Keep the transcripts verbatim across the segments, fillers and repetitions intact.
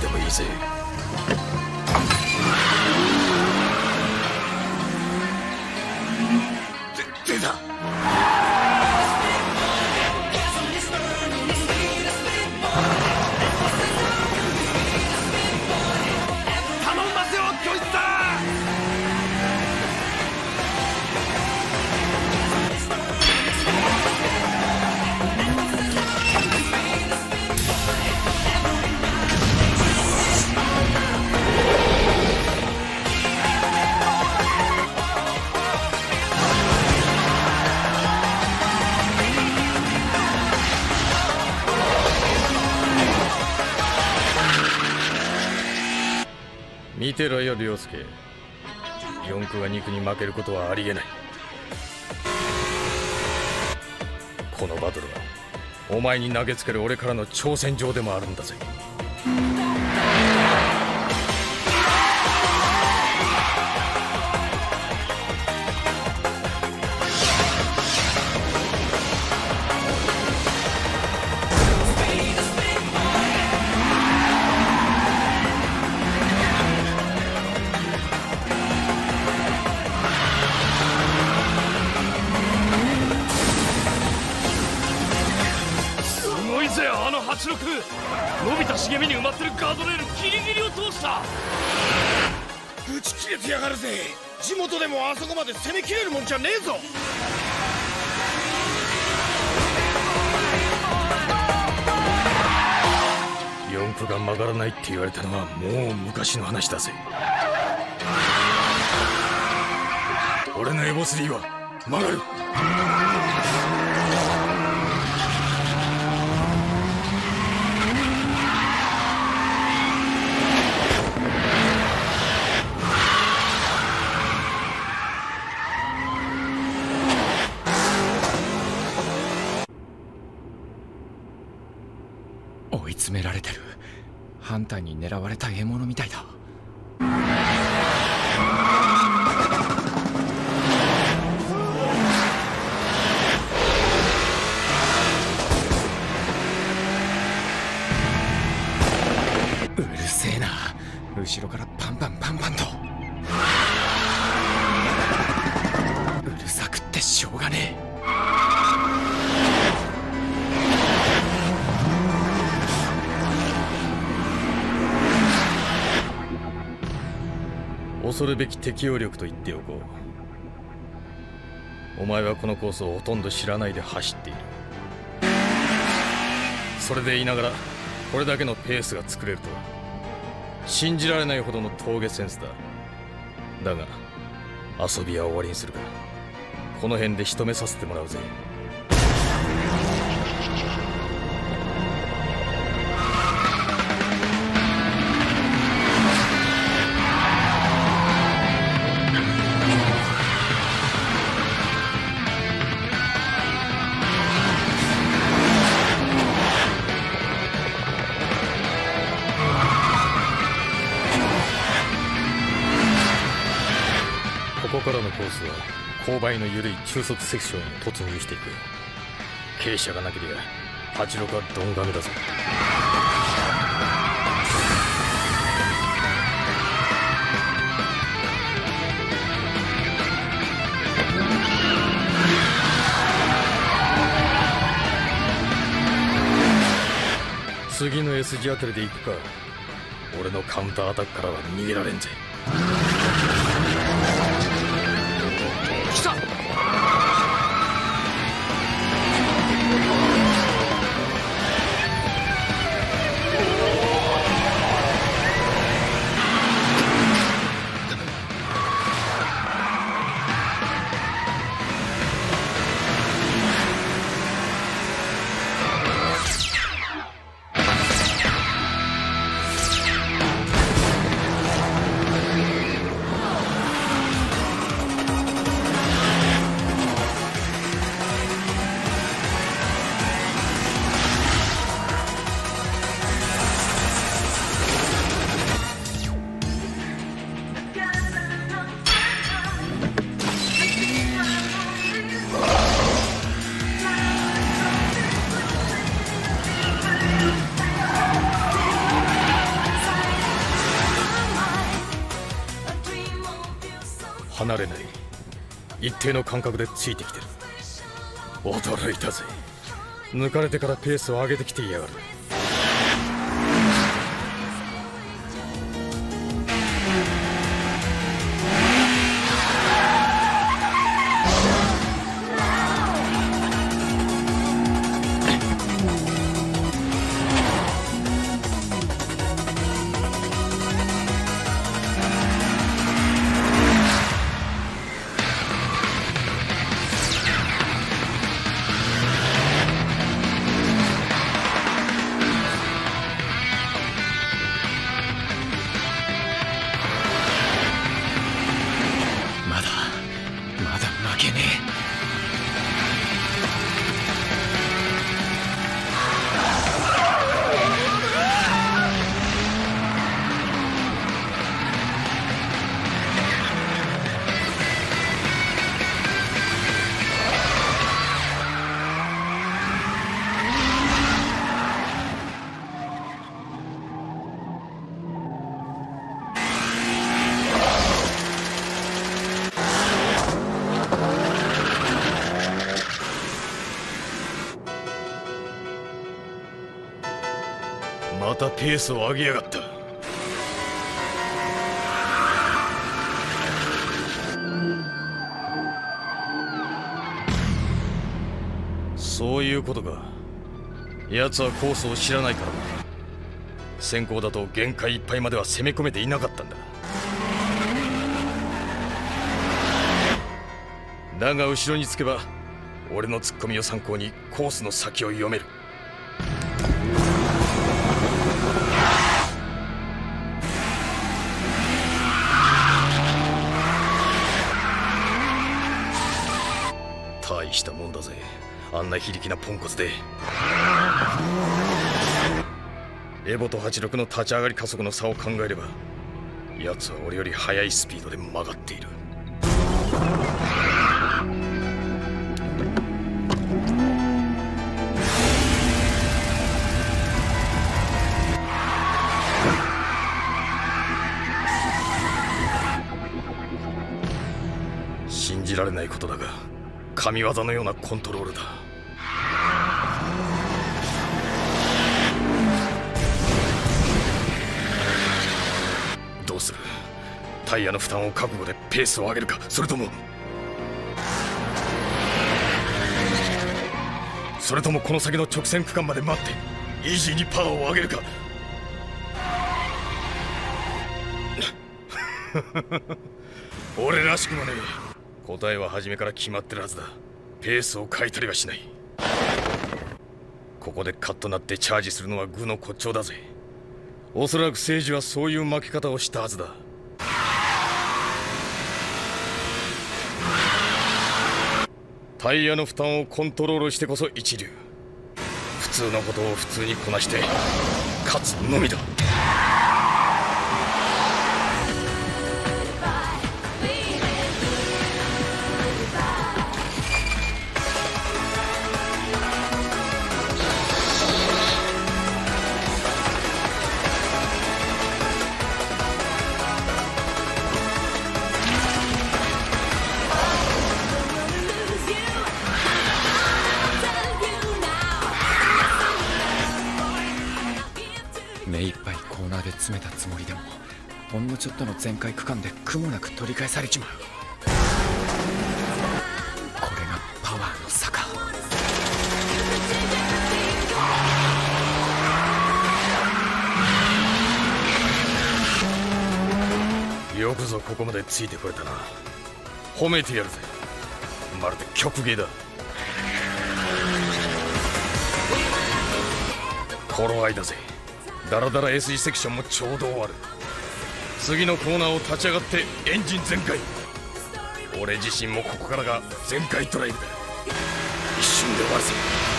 でもいいぜ。で出た。見てろよ凌介、四駆が肉に負けることはありえない。このバトルはお前に投げつける俺からの挑戦状でもあるんだぜ。伸びた茂みに埋まってるガードレールギリギリを通した。 打ち切れてやがるぜ。地元でもあそこまで攻めきれるもんじゃねえぞ。 四駆が曲がらないって言われたのはもう昔の話だぜ。俺のエボスリーは曲がる。 追い詰められてる。ハンターに狙われた獲物みたいだ。うるせえな。後ろからパンパンパンパンと。うるさくってしょうがねえ。 恐るべき適応力と言っておこう。お前はこのコースをほとんど知らないで走っている。それで言いながらこれだけのペースが作れるとは信じられないほどの峠センスだ。だが遊びは終わりにするからこの辺で仕留めさせてもらうぜ。ここからのコースは勾配の緩い中速セクションに突入していく。傾斜がなければ八六はドンガメだぞ。次の エス 字あたりで行くか。俺のカウンターアタックからは逃げられんぜ。来た。 離れない。一定の間隔でついてきてる。驚いたぜ。抜かれてからペースを上げてきていやがる。またペースを上げやがった。そういうことか。奴はコースを知らないからな。先行だと限界いっぱいまでは攻め込めていなかったんだ。だが後ろにつけば俺のツッコミを参考にコースの先を読める。大したもんだぜ、あんな非力なポンコツで。エボとはちじゅうろくの立ち上がり加速の差を考えれば、奴は俺より速いスピードで曲がっている。信じられないことだが、神業のようなコントロールだ。どうする？タイヤの負担を覚悟でペースを上げるか、それともそれともこの先の直線区間まで待ってイージーにパワーを上げるか。俺らしくもねえ。答えは初めから決まってるはずだ。ペースを変えたりはしない。ここでカッとなってチャージするのは愚の骨頂だぜ。おそらく政治はそういう負け方をしたはずだ。タイヤの負担をコントロールしてこそ一流。普通のことを普通にこなして勝つのみだ。 目いっぱいコーナーで詰めたつもりでも、ほんのちょっとの全開区間で苦もなく取り返されちまう。これがパワーの差か。 よくぞここまでついてこれたな。褒めてやるぜ。まるで曲芸だ。頃合いだぜ。ダラダラ エスイー セクションもちょうど終わる。次のコーナーを立ち上がってエンジン全開。俺自身もここからが全開ドライブだ。一瞬で終わるぜ。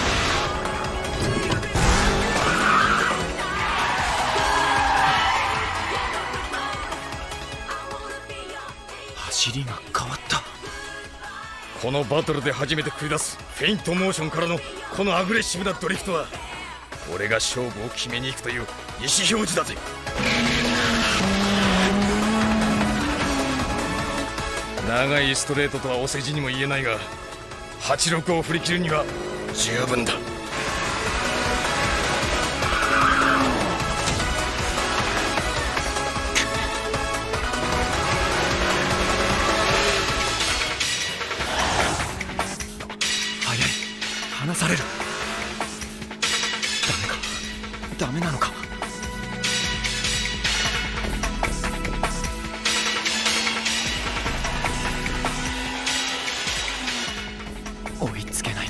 走りが変わった。 このバトルで初めて繰り出すフェイントモーションからのこのアグレッシブなドリフトは、俺が勝負を決めに行くという意思表示だぜ。 長いストレートとはお世辞にも言えないが、はちろくを振り切るには十分だ。 早い。離される。ダメか。ダメなのか。追いつけない。